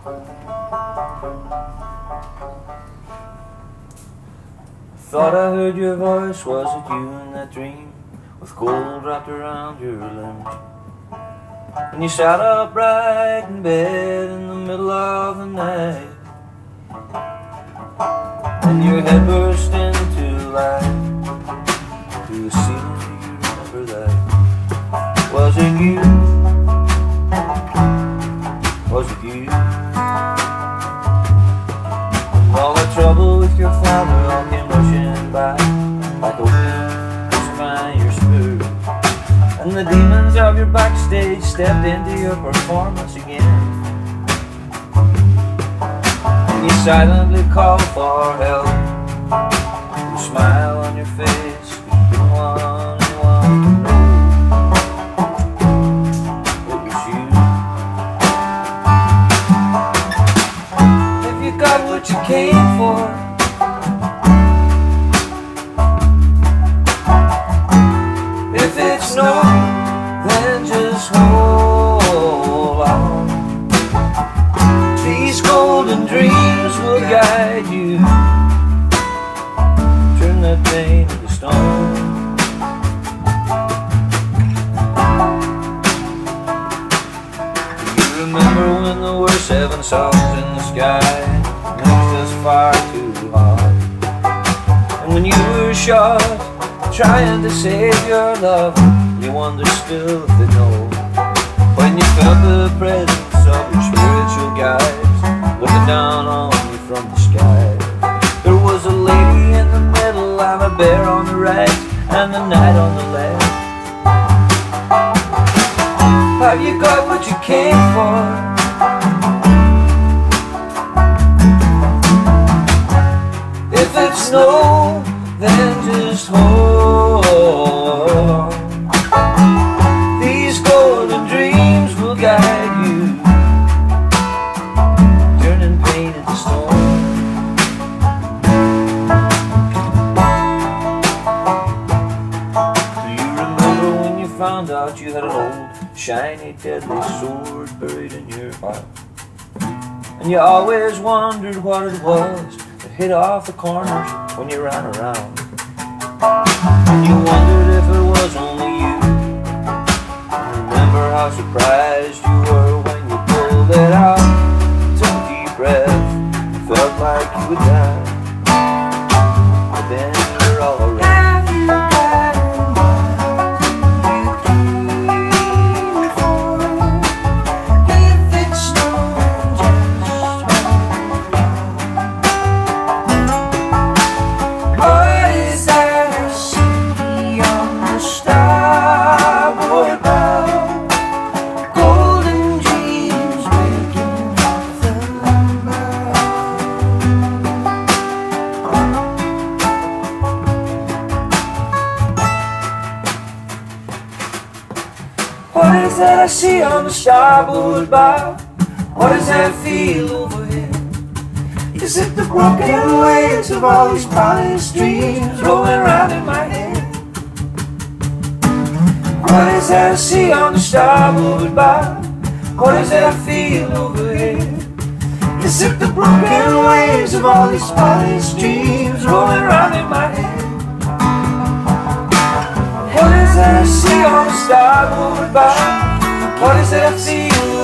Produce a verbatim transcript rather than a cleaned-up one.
Thought I heard your voice, was it you in that dream, with gold wrapped around your limbs? And you sat upright in bed in the middle of the night, and your head burst into light through the ceiling. Do you remember that? Was it you? Was it you? All the trouble with your father all came rushing by, like opium, crucifying your spirit. And the demons of your backstage stepped into your performance again. And you silently called for help, with a smile on your face, 'cause you didn't want anyone to know it was you. If you got what you came for, if it's no, then just hold on. These golden dreams will guide you. Turn that pain into stone. Do you remember when there were seven songs in the sky, makes us far too hard? And when you were shot, trying to save your love, you wonder still if they know. When you felt the presence of your spiritual guides looking down on you from the sky. There was a lady in the middle and a bear on the right and the night on the left. Have you got what you came for? If it's no, then just hold on. These golden dreams will guide you, turning pain into stone. Do you remember when you found out you had an old, shiny, deadly sword buried in your heart? And you always wondered what it was that hit off the corners when you ran around. And you wondered if it was only you. Remember how surprised you were when you pulled it out, took a deep breath, felt like you would die, but then you were all around. Have you got what you came for? If it's not just what is that I see on the starboard bow? Golden dreams waking off the lumber. What is that I see on the starboard bow? What does that feel overhead? Is it the broken waves of all these polished dreams rolling around in my head? What is that I see on the starboard bow? What does that feel overhead? Is it the broken waves of all these polished dreams rolling around in my head? What is that I see on the starboard bow? What does that feel